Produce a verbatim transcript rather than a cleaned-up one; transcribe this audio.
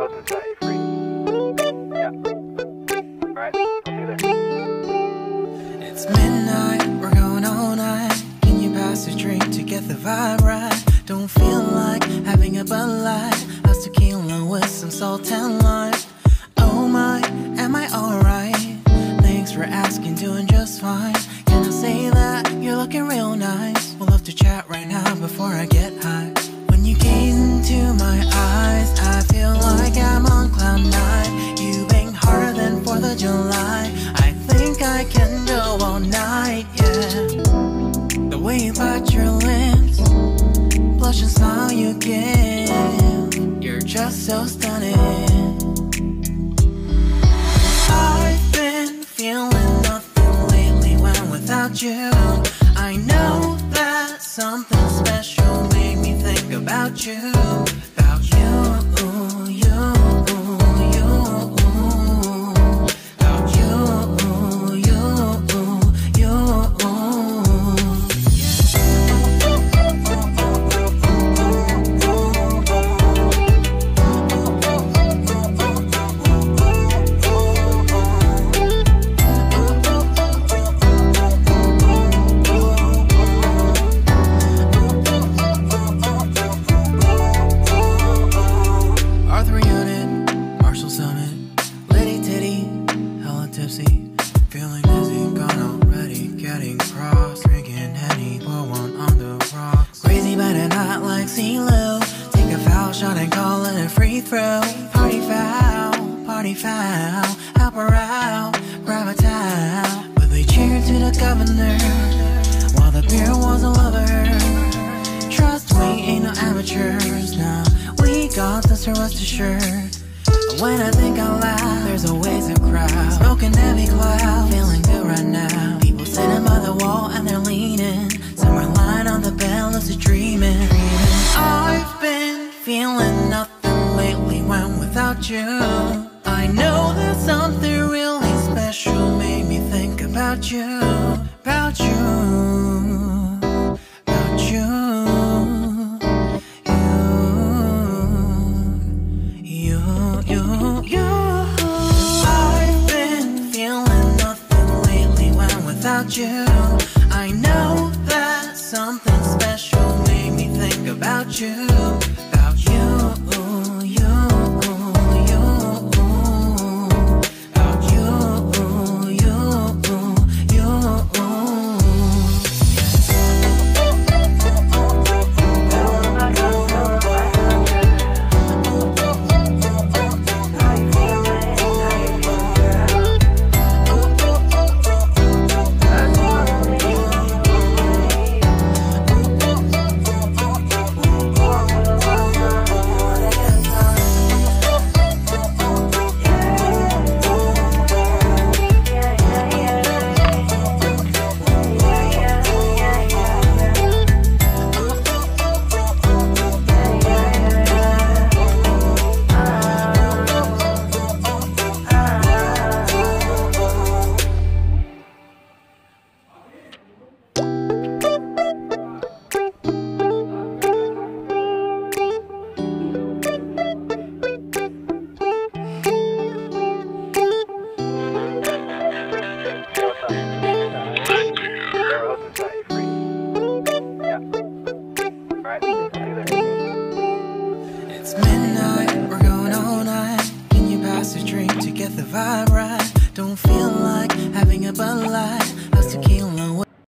to set you free. Yeah. Alright, I'll see you there. It's midnight, we're going all night. Can you pass a drink to get the vibe right? Don't feel like having a Bud Light. How's tequila with some salt and lime? Oh my, am I alright? Thanks for asking, doing just fine. Can I say that you're looking real nice? We'll love to chat right now before I get high. When you gaze into my eyes, I feel like I'm on cloud nine. You bang harder than fourth of July. I think I can go all night, yeah. The way you bite your lips, blush and smile you give, you're just so stunning. I've been feeling nothing lately when without you. I know that something special made me think about you. About you, you, you. About you, you, you. Feeling dizzy, gone already, getting cross, drinking Henny, pour one on the rocks. Crazy but not like CeeLo. Take a foul shot and call it a free throw. Party foul, party foul, help her out, grab a towel. But they cheered to the governor, while the beer was a lover. Trust we ain't no amateurs, nah, we got this, so rest assured. When I think out loud, there's always a crowd, smoking heavy cloud, feeling good right now. People sitting by the wall and they're leaning, some are lying on the bed, lucid dreaming. I've been feeling nothing lately when without you. I know that something really special made me think about you. About you, about you. You, you. I've been feeling nothing lately when without you. I know that something special made me think about you. About you, you, you. About you, you, you. It's midnight, we're going all night. Can you pass a drink to get the vibe right? Don't feel like having a Bud Light. How's tequila?